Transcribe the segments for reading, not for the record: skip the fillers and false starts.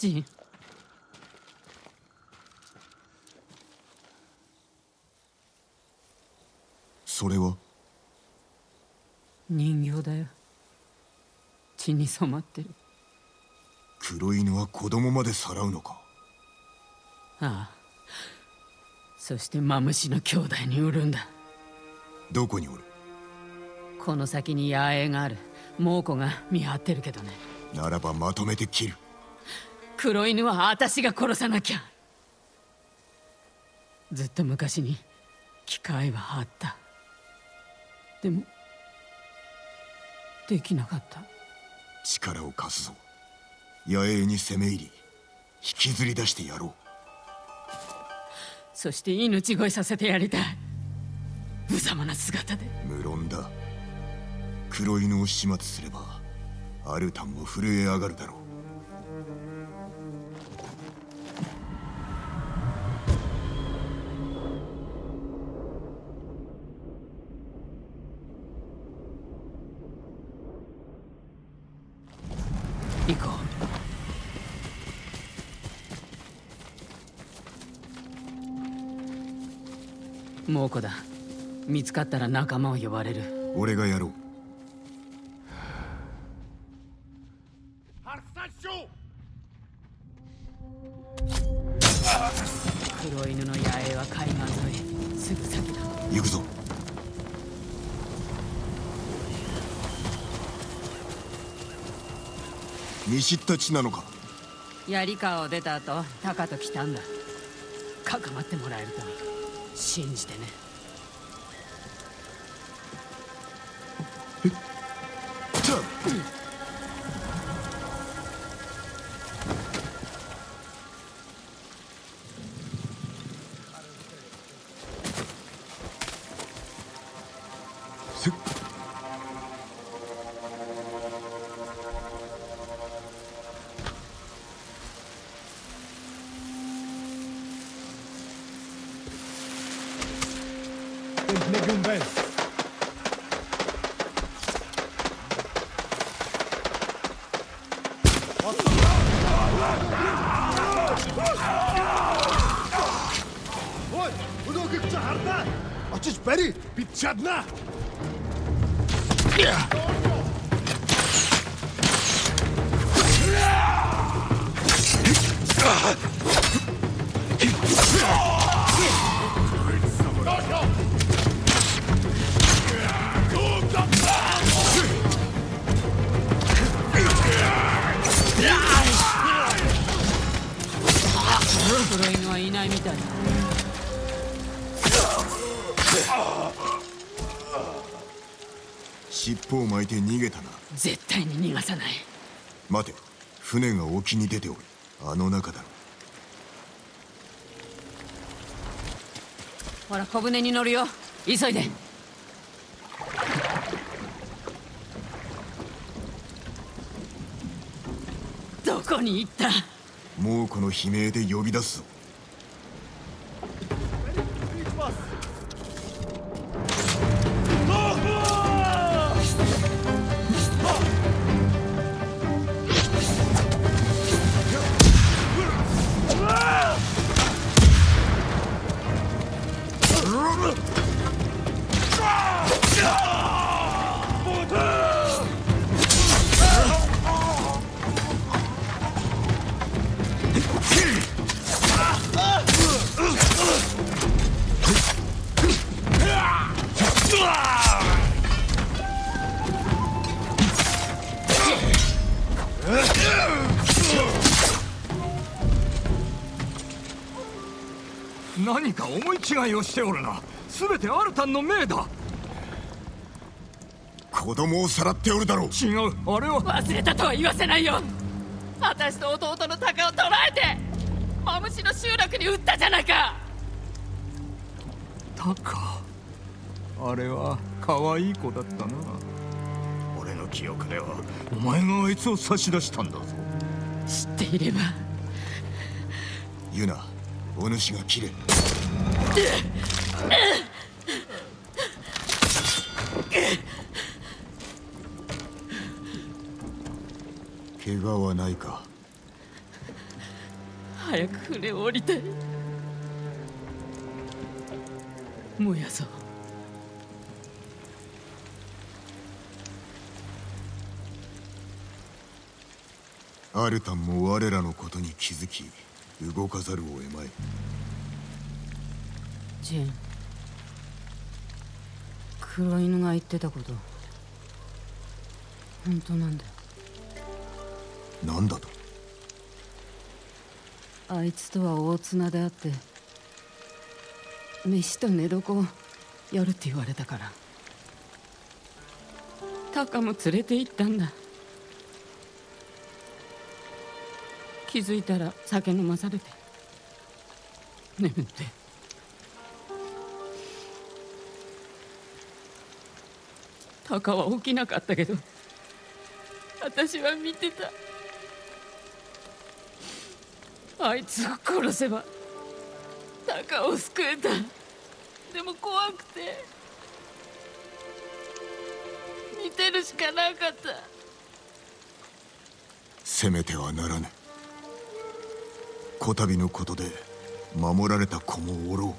ジン。 それは人形だよ。血に染まってる。 黒犬は子供までさらうのか。 ああ。そしてマムシの兄弟に売るんだ。 どこにおる。 この先に野営がある。猛虎が見張ってるけどね。 ならばまとめて切る。 黒犬は私が殺さなきゃ。ずっと昔に機会はあった。でもできなかった。 力を貸すぞ。野営に攻め入り引きずり出してやろう。 そして命乞いさせてやりたい。無様な姿で。 無論だ。黒犬を始末すればアルタンも震え上がるだろう。 行こう。猛虎だ。見つかったら仲間を呼ばれる。 俺がやろう。 黒犬の野営は海岸沿い、すぐ先だ。 行くぞ。見知った地なのか。 槍川を出た後タカと来たんだ。かかまってもらえると信じてね。 Очиж барь, бид чадна. 黒犬はいないみたいだ。 尻尾を巻いて逃げたな。 絶対に逃がさない。 待て、船が沖に出ておる。あの中だろ。 ほら、小舟に乗るよ。急いで。どこに行った。 もうこの悲鳴で呼び出すぞ。 何か思い違いをしておるな。全てアルタンの命だ。 子供をさらっておるだろう。 違う、あれは。 忘れたとは言わせないよ。私と弟のタカを捕らえてマムシの集落に撃ったじゃないか。 タカ、あれは可愛い子だったな。俺の記憶ではお前があいつを差し出したんだぞ。 知っていれば。 ユナ、お主が切れ。怪我はないか。 早く船を降りて燃やそう。 アルタンも我らのことに気づき動かざるを得まい。 ジン、黒犬が言ってたこと本当なんだよ。 なんだと？ あいつとは大綱であって飯と寝床をやるって言われたから。 タカも連れて行ったんだ。気づいたら酒飲まされて眠って。タカは起きなかったけど私は見てた。あいつを殺せばタカを救えた。でも怖くて見てるしかなかった。 攻めてはならぬ。こたびのことで守られた子もおろう。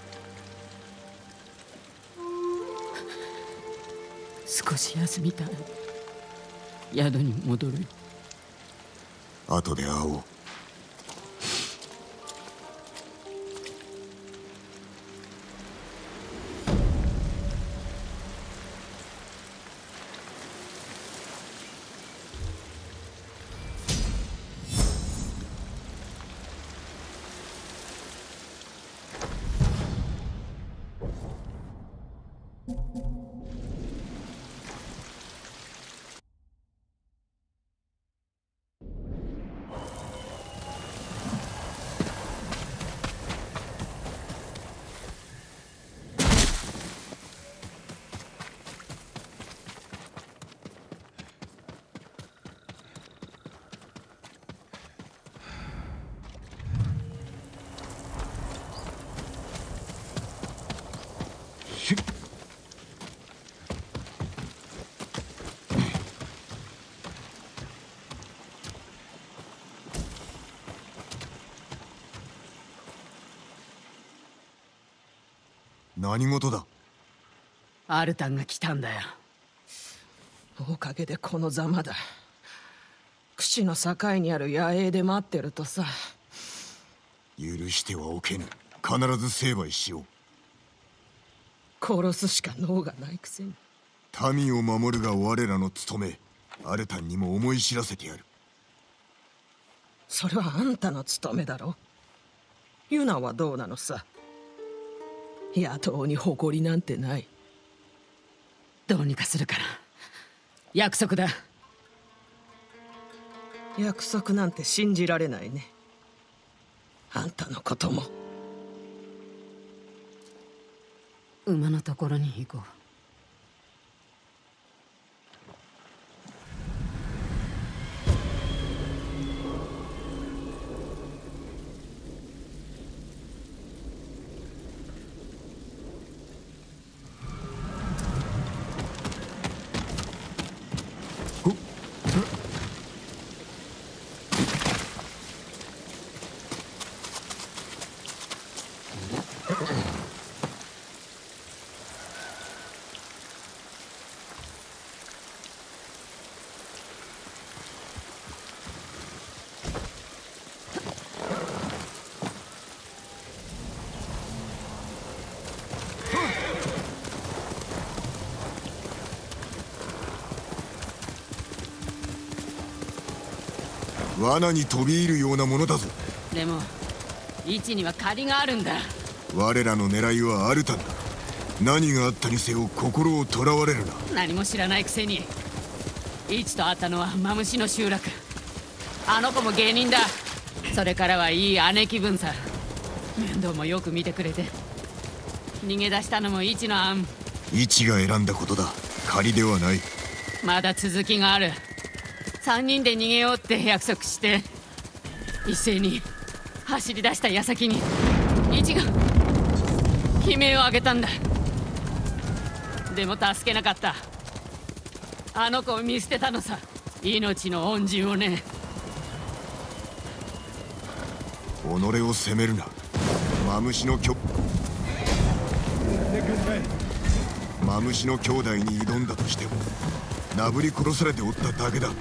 少し休みたい。宿に戻るよ。 後で会おう。何事だ？ アルタンが来たんだよ。 おかげでこのざまだ。櫛の境にある野営で待ってるとさ。 許してはおけぬ。必ず成敗しよう。 殺すしか能がないくせに。 民を守るが我らの務め。アルタンにも思い知らせてやる。 それはあんたの務めだろ。ユナはどうなのさ。野党に誇りなんてない。 どうにかするから約束だ。 約束なんて信じられないね。あんたのことも。 馬のところに行こう。 罠に飛び入るようなものだぞ。 でも位置には借りがあるんだ。 我らの狙いはアルタンだ。何があったにせよ心をとらわれるな。 何も知らないくせに。イチと会ったのはマムシの集落。あの子も芸人だ。それからはいい姉貴分さ。面倒もよく見てくれて。逃げ出したのもイチの案。 イチが選んだことだ。仮ではない。 まだ続きがある。3人で逃げようって約束して一斉に走り出した矢先にイチが悲鳴を上げたんだ。でも助けなかった。あの子を見捨てたのさ。命の恩人をね。 己を責めるな。マムシの兄弟に挑んだとしてもなぶり殺されておっただけだ。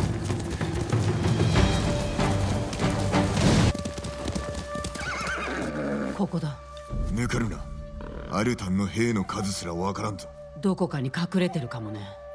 ここだ。 抜かるな。アルタンの兵の数すらわからんぞ。 どこかに隠れてるかもね。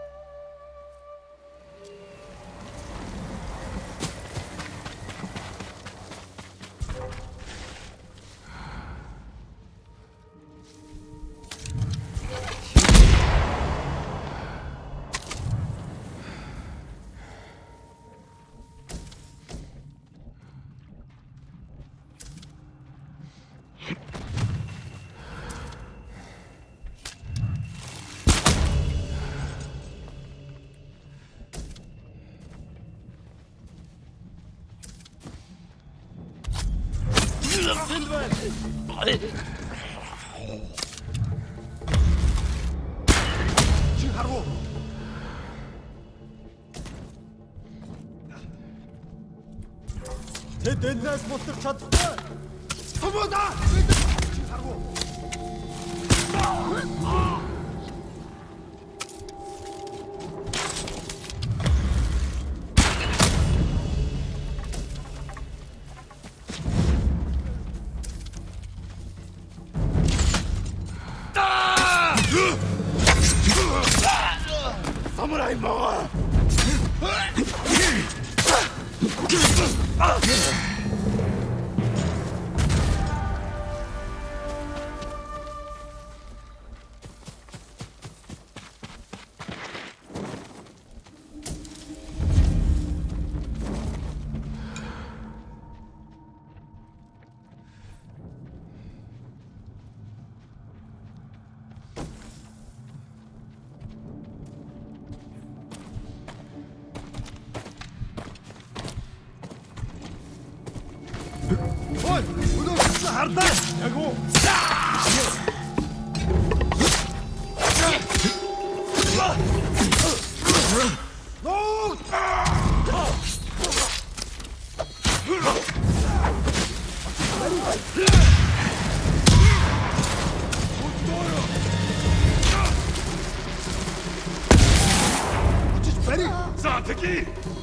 칭하로. 제 댄다스 못들 찾다. 소모다. 칭하로. 사무라이 먹어. 어이, 우동 harta. 야고. 너. 자, 대기.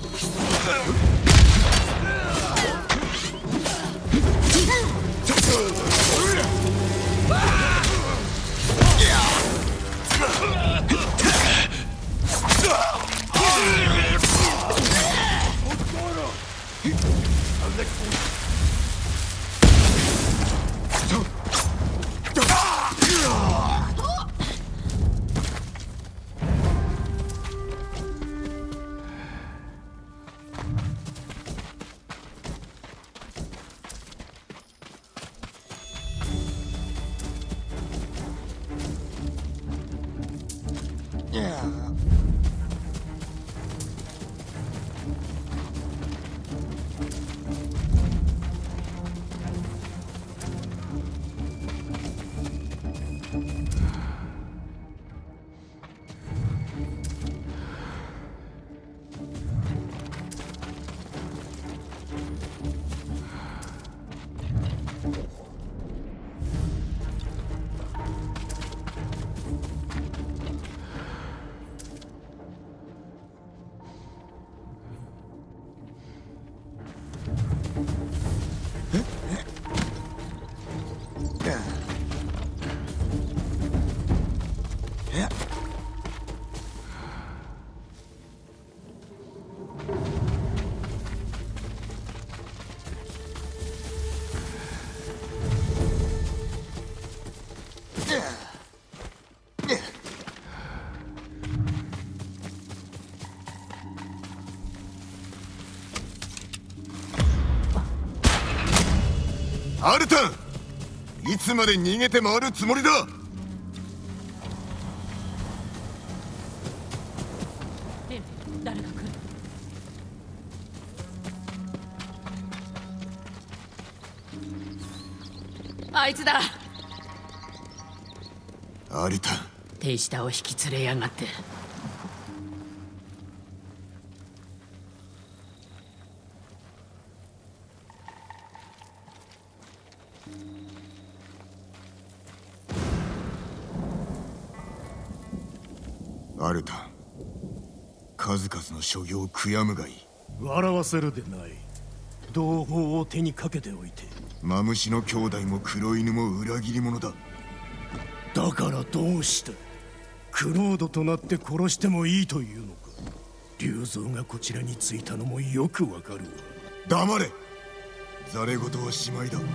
アルタン、いつまで逃げて回るつもりだ。 誰が来る？ あいつだ。 アルタン、 手下を引き連れやがって。 アルタン、数々の所業を悔やむがいい。 笑わせるでない。同胞を手にかけておいて。 マムシの兄弟も黒犬も裏切り者だ。 だからどうした？クロードとなって殺してもいいというのか。竜蔵がこちらに着いたのもよくわかるわ。 黙れ。ざれ言はしまいだ。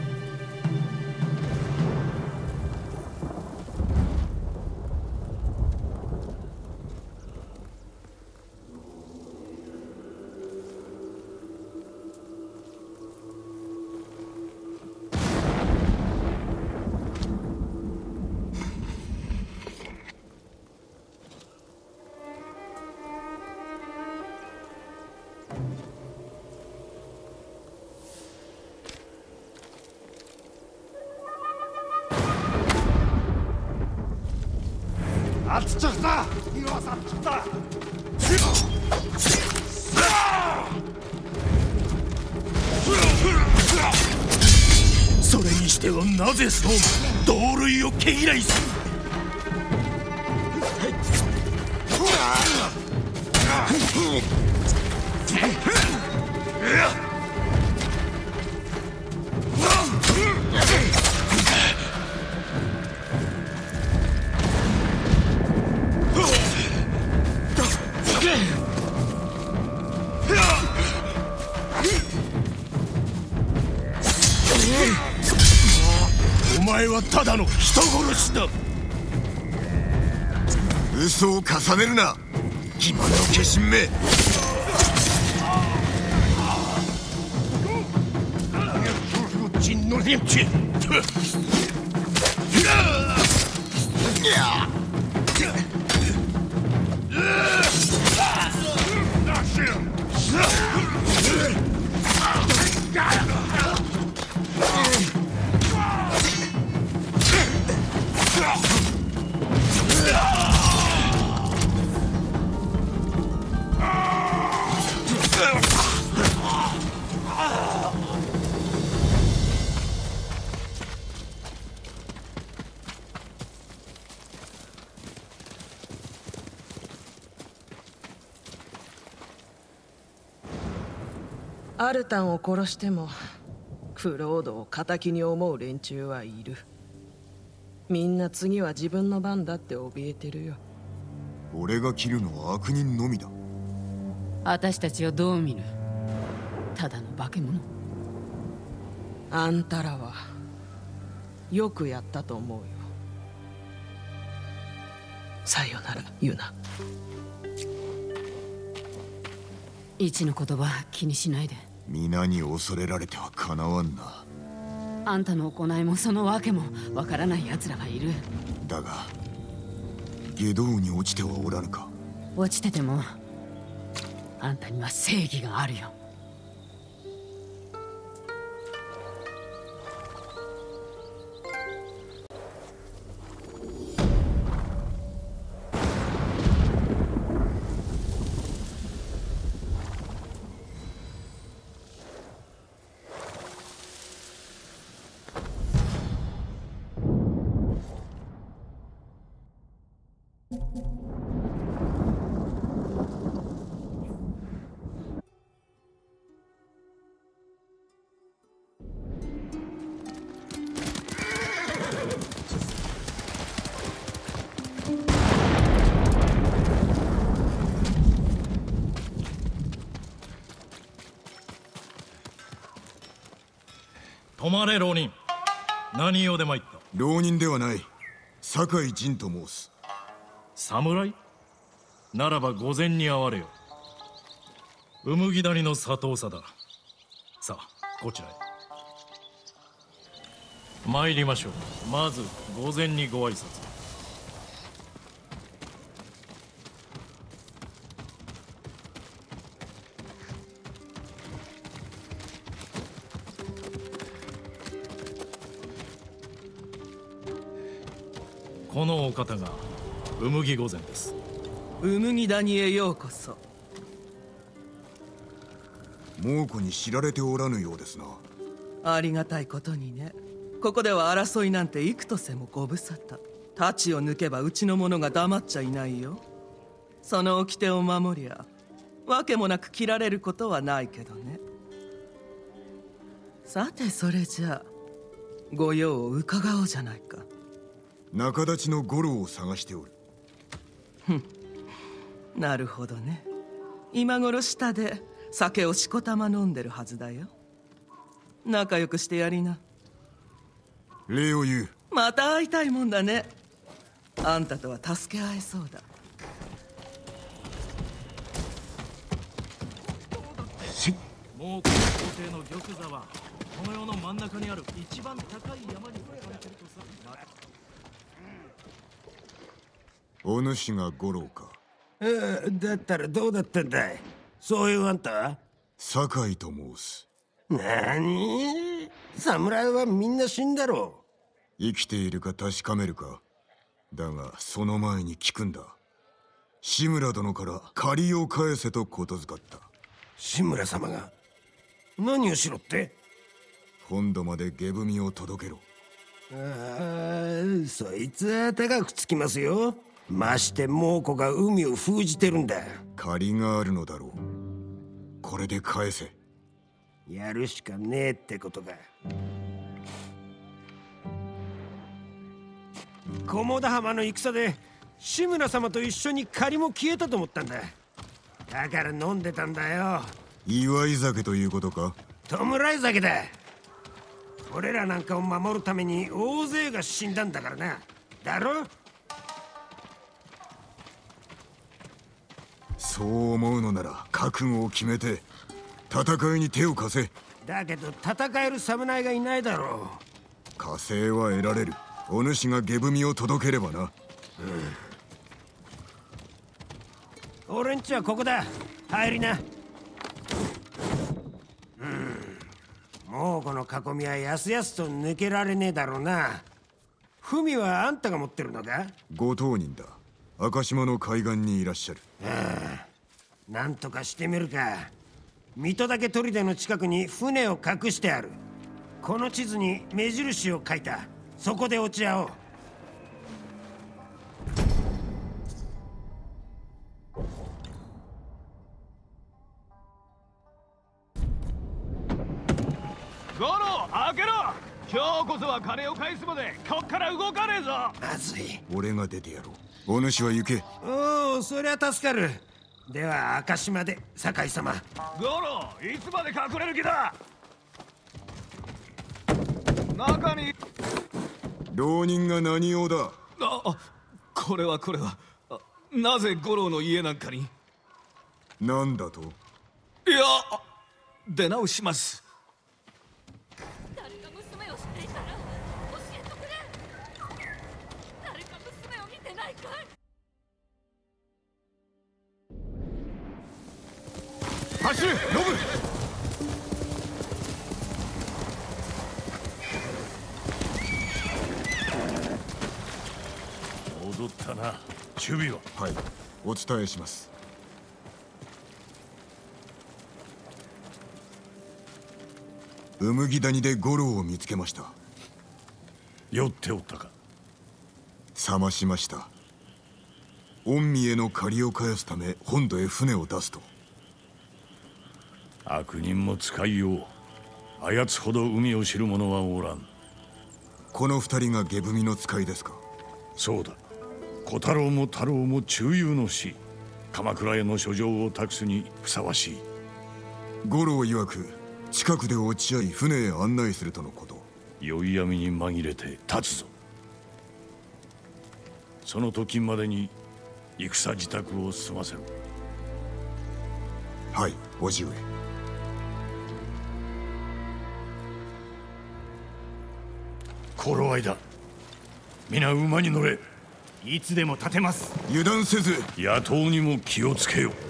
Atçıkta! Yuvas atçıkta! それにしてはなぜそう同類を毛嫌いする。お前はただの人殺しだ。 嘘を重ねるな、欺瞞の化身め。 진노 림치. アルタンを殺してもクロードを敵に思う連中はいる。みんな次は自分の番だって怯えてるよ。 俺が切るのは悪人のみだ。 私たちをどう見る？ただの化け物？ あんたらはよくやったと思うよ。さよならユナ。 一の言葉気にしないで。 皆に恐れられてはかなわんな。 あんたの行いもその訳もわからない奴らがいる。 だが外道に落ちてはおらぬか。 落ちててもあんたには正義があるよ。 止まれ浪人。何用で参った？ 浪人ではない、酒井仁と申す。 侍？ならば御前に会われよ。麦谷の佐藤佐だ。さあこちらへ参りましょう。まず御前にご挨拶。このお方が麦御前です。 麦谷へようこそ。 猛虎に知られておらぬようですな。 ありがたいことにね。ここでは争いなんて幾とせもご無沙汰。太刀を抜けばうちの者が黙っちゃいないよ。 その掟を守りゃわけもなく切られることはないけどね。さてそれじゃあご用を伺おうじゃないか。 仲立ちの五郎を探しておる。 なるほどね。今頃下で酒をしこたま飲んでるはずだよ。仲良くしてやりな。 礼を言う。 また会いたいもんだね。あんたとは助け合えそうだ。 もうこの皇帝の玉座はこの世の真ん中にある一番高い山に置かれてるとさ。 お主が五郎か。 だったらどうだったんだい。そういうあんたは酒井と申す。 なに、侍はみんな死んだろう。生きているか確かめるか。だがその前に聞くんだ。志村殿から借りを返せとことづかった。 志村様が何をしろって。 本土まで下踏を届けろ。 そいつは高くつきますよ。まして猛虎が海を封じてるんだ。 借りがあるのだろう。これで返せ。 やるしかねえってことか。菰田浜の戦で志村様と一緒に借りも消えたと思ったんだ。だから飲んでたんだよ。 祝い酒ということか。 弔い酒だ。俺らなんかを守るために大勢が死んだんだからな。だろ。 そう思うのなら覚悟を決めて戦いに手を貸せ。 だけど戦える侍がいないだろう。 加勢は得られる。お主が下踏を届ければな。 俺んちはここだ。入りな。もうこの囲みはやすやすと抜けられねえだろうな。文はあんたが持ってるのか。 ご当人だ。赤島の海岸にいらっしゃる。 なんとかしてみるか。水戸岳砦の近くに船を隠してある。この地図に目印を書いた。そこで落ち合おう。 ゴロ開けろ。今日こそは金を返すまでこっから動かねえぞ。 まずい。 俺が出てやろう。お主は行け。 おお、そりゃ助かる。では赤島で酒井様。 ゴロいつまで隠れる気だ。中に浪人が何用だ。 これはなぜ五郎の家なんかに。 なんだと。 いや出直します。 誰か娘を知っていたら教えてくれ。誰か娘を見てないかい。 走れノブ。 戻ったな。守備は。 はい、お伝えします。麦谷で五郎を見つけました。 酔っておったか。 覚ましました。御身への借りを返すため本土へ船を出すと。 悪人も使いよう。あやつほど海を知る者はおらん。 この二人が下踏の使いですか。 そうだ。小太郎も太郎も忠勇の死。鎌倉への書状を託すにふさわしい。 五郎曰く近くで落ち合い船へ案内するとのこと。 宵闇に紛れて立つぞ。その時までに戦支度を済ませる。 はい、叔父上。 頃合いだ。皆馬に乗れ。 いつでも立てます。 油断せず。 野党にも気をつけよ。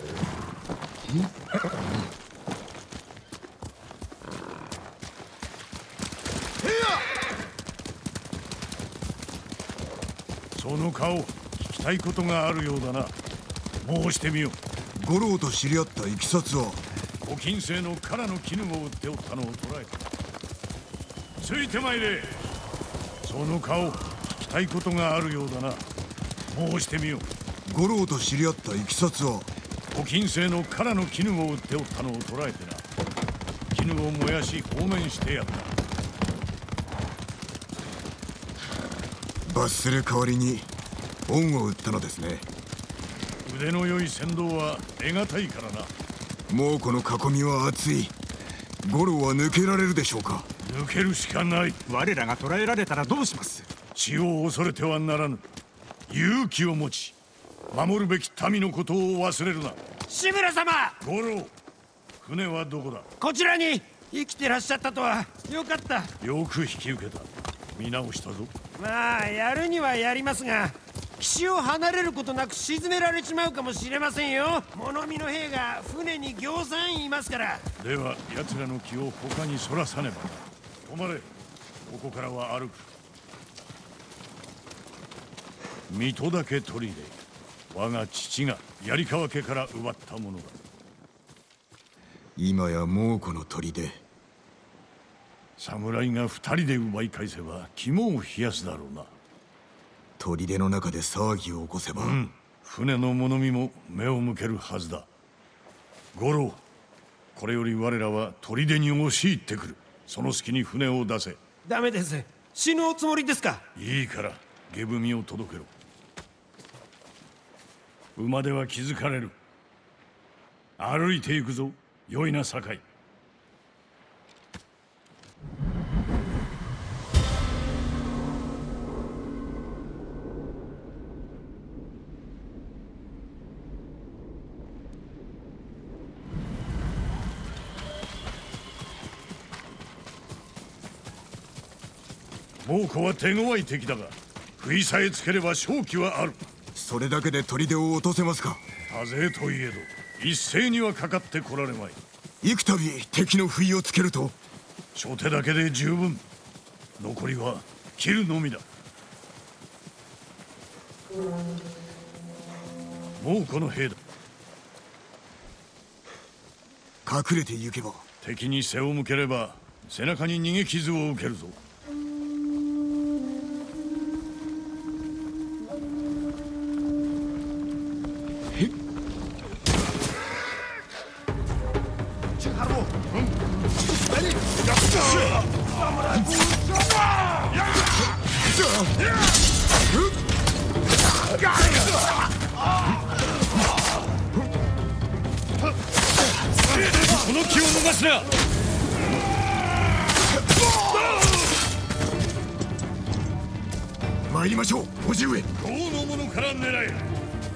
その顔、聞きたいことがあるようだな。申してみよ。 五郎と知り合ったいきさつは。 ご禁制の唐の絹を売っておったのを捕らえた。ついてまいれ。その顔、聞きたいことがあるようだな。申してみよ。 五郎と知り合ったいきさつは？ ご禁制の唐の絹を売っておったのを捕らえてな、絹を燃やし放免してやった。 罰する代わりに恩を売ったのですね。 腕の良い船頭は得難いからな。 猛虎の囲みは厚い。五郎は抜けられるでしょうか？ 抜けるしかない。 我らが捕らえられたらどうします？ 血を恐れてはならぬ。勇気を持ち守るべき民のことを忘れるな。 志村様！ 五郎、船はどこだ？ こちらに生きてらっしゃったとはよかった。 よく引き受けた。見直したぞ。 まあやるにはやりますが、岸を離れることなく沈められちまうかもしれませんよ。物見の兵が船にぎょうさんいますから。 では奴らの気を他にそらさねばな。止まれ。ここからは歩く。水戸岳砦、我が父が槍川家から奪ったものだ。 今や猛虎の砦。 侍が2人で奪い返せば肝を冷やすだろうな。 砦の中で騒ぎを起こせば、 船の物見も目を向けるはずだ。五郎、これより我らは砦に押し入ってくる。その隙に船を出せ。 ダメです。死ぬおつもりですか？ いいから下踏みを届けろ。馬では気づかれる。歩いて行くぞ。よいな酒井。猛虎は手強い敵だが、不意さえつければ勝機はある。 それだけで砦を落とせますか？ 多勢といえど一斉にはかかってこられまい。 幾度敵の不意をつけると？ 初手だけで十分。残りは切るのみだ。猛虎の兵だ。 隠れて行けば。 敵に背を向ければ背中に逃げ傷を受けるぞ。この気を逃すな。 参りましょう、叔父上。 党の者から狙え。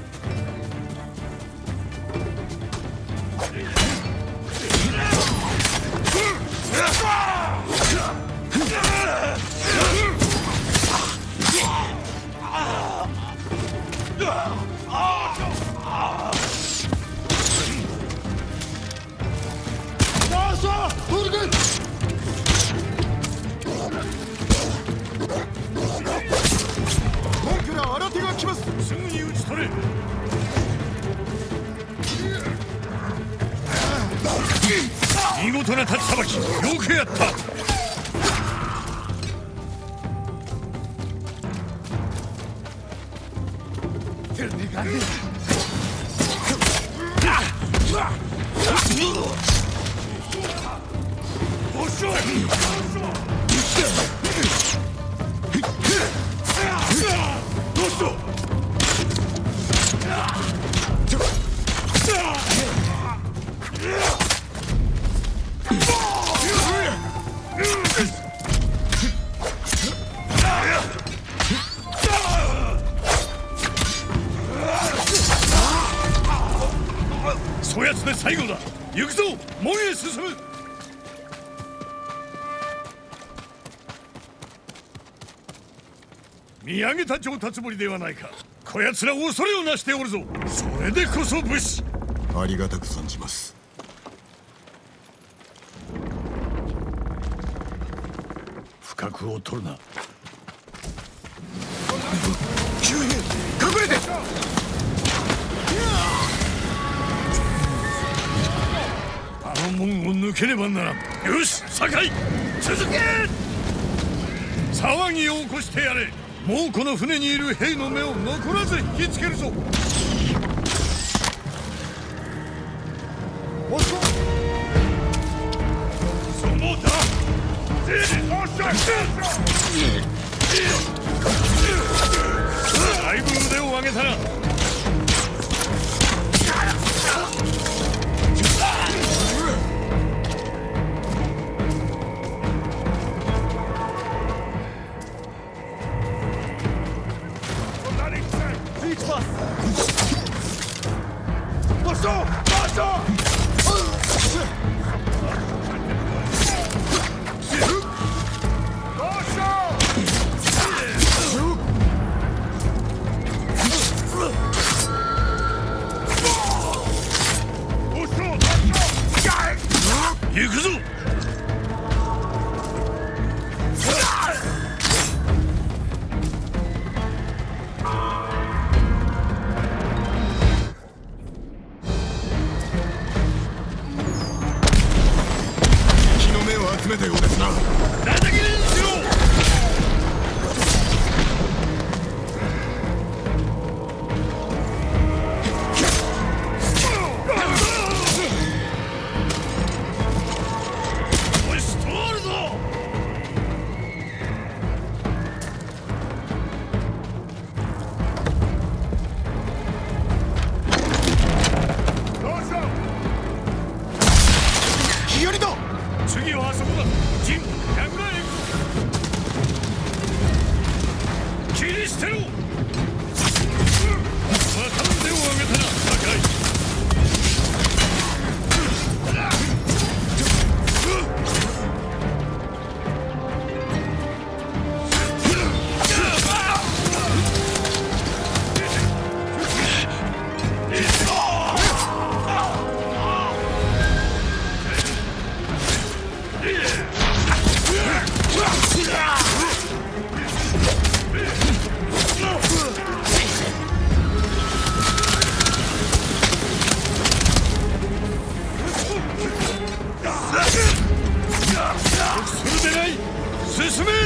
すぐに討ち取れ。見事な立ちさばき、よくやった。そやつで最後だ。行くぞ、門へ進む。見上げた上達ぶりではないか。こやつら恐れをなしておるぞ。それでこそ武士。 ありがたく存じます。 不覚を取るな。 急変、隠れて。 あの門を抜けねばならん。よし、酒井、続け。騒ぎを起こしてやれ。猛虎の船にいる兵の目を残らず引きつけるぞ。 行くぞ。 敵の目を集めたようですな。 叩きにしろ。次はあそこだ。ジン、櫓へ切り捨てろ。また腕を上げたな、高い。それでない。進め。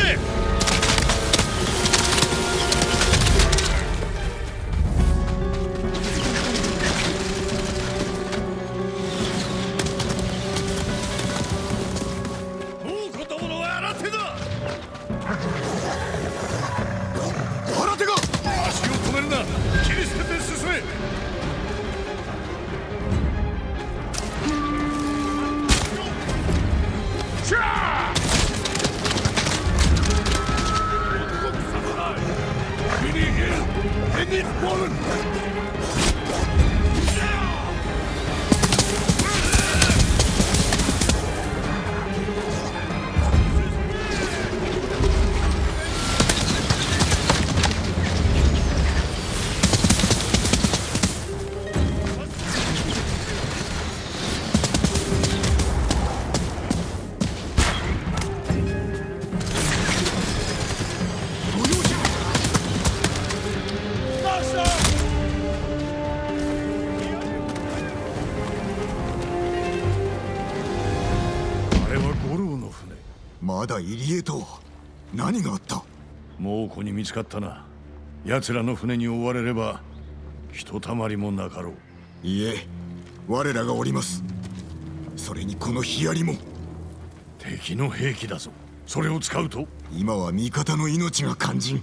もう子供のは新手だ。 新手が足を止めるな。切り捨てて進め。 まだ入江と何があった？ 猛虎に見つかったな。奴らの船に追われればひとたまりもなかろう。 いえ、我らがおります。それにこのヒアリも敵の兵器だぞ。それを使うと今は味方の命が肝心。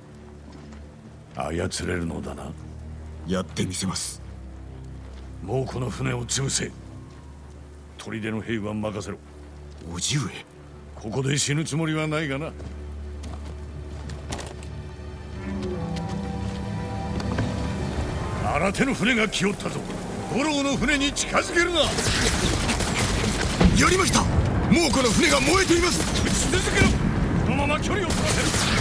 操れるのだな。 やってみせます。 猛虎の船を潰せ。砦の兵は任せろ。 叔父上、 ここで死ぬつもりはないがな。新手の船が来よったぞ。五郎の船に近づけるな。 やりました。猛虎の船が燃えています。 撃ち続けろ。このまま距離を取らせる。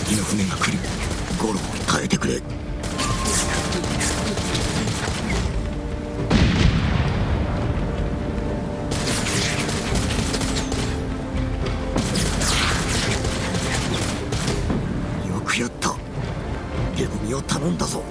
敵の船が来る。ゴロ、耐えてくれ。よくやった。ゲブミを頼んだぞ。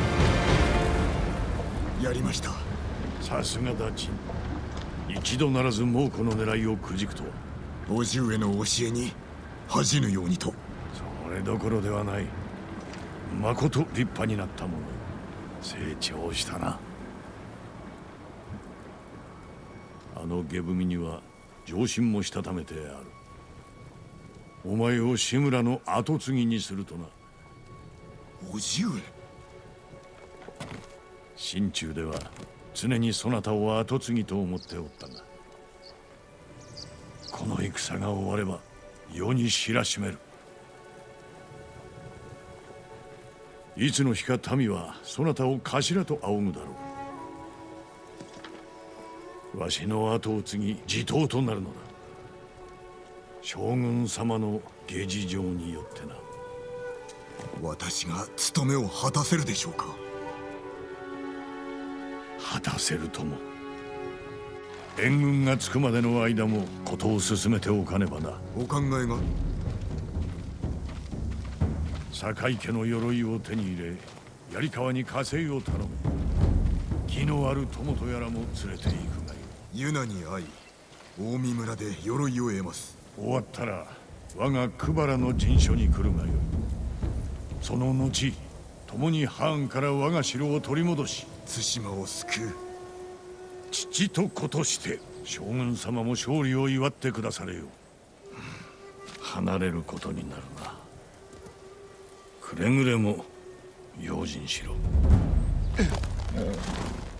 やりました。 さすがだチン。一度ならず猛虎の狙いをくじくとは。 叔父上の教えに恥じぬようにと。 それどころではない。まこと立派になったもの。成長したな。あのゲブミには上心もしたためてある。お前を志村の跡継ぎにするとな。 叔父上。 心中では常にそなたを跡継ぎと思っておったが、この戦が終われば世に知らしめる。いつの日か民はそなたを頭と仰ぐだろう。わしの後を継ぎ地頭となるのだ。将軍様の下事情によってな。 私が務めを果たせるでしょうか。 果たせるとも。援軍が着くまでの間も事を進めておかねばな。 お考えが。 坂井家の鎧を手に入れ、槍川に加勢を頼む。気のある友とやらも連れて行くがよい。 ユナに会い、大見村で鎧を得ます。 終わったら我が久原の陣所に来るがよい。その後共にハーンから我が城を取り戻し、 対馬を救う。 父と子として将軍様も勝利を祝ってくだされよ。離れることになるな。くれぐれも用心しろ。